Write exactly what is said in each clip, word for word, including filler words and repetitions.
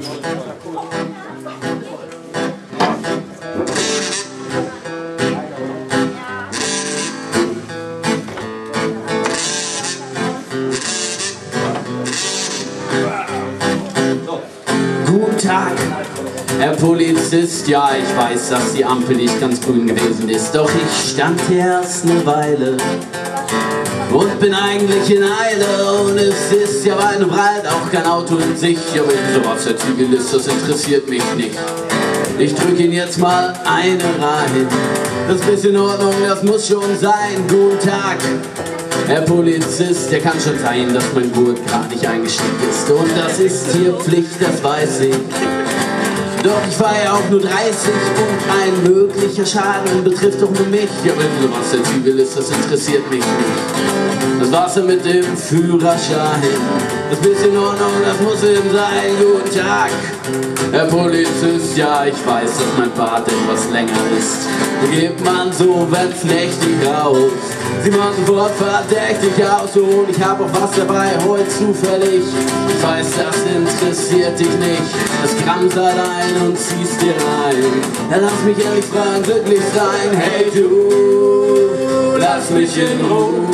Guten Tag, Herr Polizist. Ja, ich weiß, dass die Ampel nicht ganz grün gewesen ist. Doch ich stand hier erst eine Weile und bin eigentlich in Eile. Und es ist ja weit und breit auch kein Auto in sich. Aber sowas der Zivilist, das interessiert mich nicht. Ich drücke ihn jetzt mal eine rein. Das ist in Ordnung, das muss schon sein. Guten Tag, Herr Polizist. Der kann schon sein, dass mein Gurt gar nicht eingestiegen ist. Und das ist hier Pflicht, das weiß ich. Doch ich war ja auch nur dreißig und ein möglicher Schaden betrifft doch nur mich. Ja, wenn was der Zivilist, das interessiert mich nicht. Das war's dann mit dem Führerschein. Das ist in Ordnung, das muss eben sein. Guten Tag, Herr Polizist. Ja, ich weiß, dass mein Bart etwas länger ist. Geht man so, wenn's nächtig raus. Sieht man sofort verdächtig aus. Und ich hab auch was dabei, heute zufällig. Ich weiß, das interessiert dich nicht. Das Gramm allein und ziehst dir rein. Dann lass mich ehrlich fragen, glücklich sein. Hey du, lass mich in Ruhe.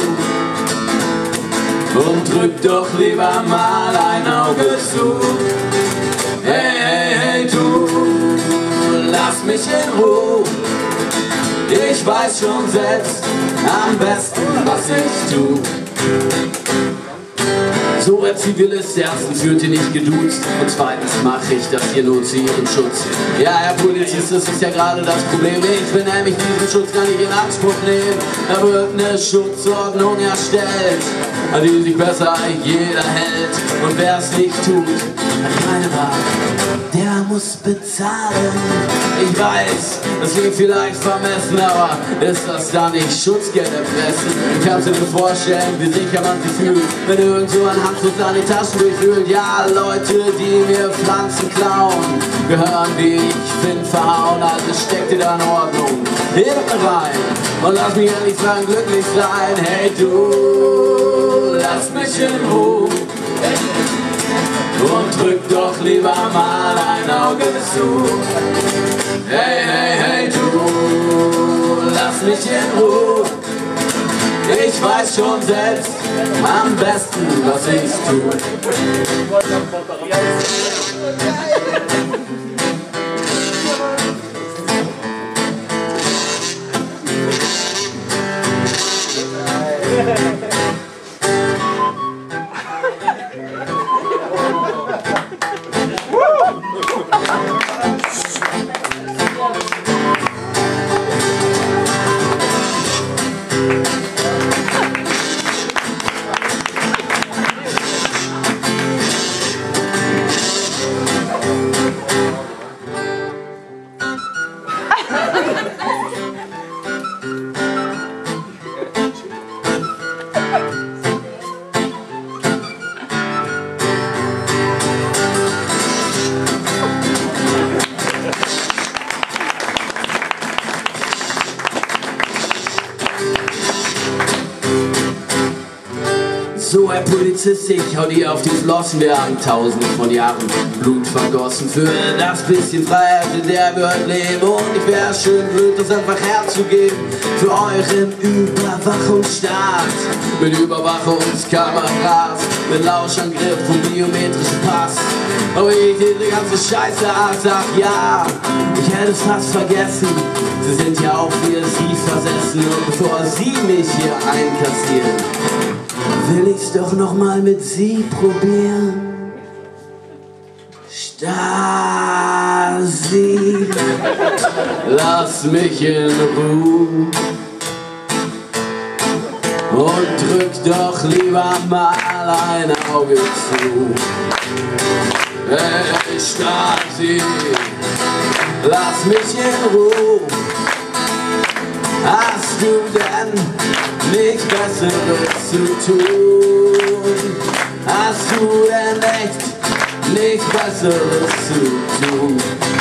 Und drück doch lieber mal ein Auge zu. Hey, hey, hey du, lass mich in Ruhe. Ich weiß schon selbst am besten, was ich tu. So, Herr Zivilist, erstens wird hier nicht geduzt und zweitens mache ich das hier nur zu Ihrem Schutz. Ja, Herr Polizist, das ist ja gerade das Problem. Ich will nämlich diesen Schutz gar nicht in Anspruch nehmen. Da wird eine Schutzordnung erstellt, an die sich besser jeder hält. Und wer es nicht tut, hat keine Wahl. Der muss bezahlen. Ich weiß, das klingt vielleicht vermessen, aber ist das da nicht Schutzgeld erpressen? Ich kann mir nur vorstellen, wie sicher man sich fühlt, wenn irgend so ein Handfuß an die Taschen durchwühlt. Ja, Leute, die mir Pflanzen klauen, gehören, wie ich bin, verhauen. Also steck dir da in Ordnung hinten rein und lass mich ehrlich sagen, glücklich sein. Hey du, lass mich in Ruhe. Und drück doch lieber mal ein Auge zu. Hey, hey, hey du, lass mich in Ruhe. Ich weiß schon selbst am besten, was ich tue. So, Herr Polizist, ich hau dir auf die Flossen. Wir haben tausende von Jahren Blut vergossen für das bisschen Freiheit, in der wir heute leben. Und ich wär schön blöd, das einfach herzugeben für euren Überwachungsstaat. Mit Überwachungskameras, mit Lauschangriff und biometrischen Pass. Aber ich diese ganze Scheiße sag ja, ich hätte es fast vergessen. Sie sind ja auch wie Sie versessen. Und bevor Sie mich hier einkassieren, will ich's doch noch mal mit Sie probieren. Stasi, lass mich in Ruhe und drück doch lieber mal ein Auge zu. Hey Stasi, lass mich in Ruhe. Hast du denn nichts Besseres zu tun? Hast du denn echt nichts Besseres zu tun?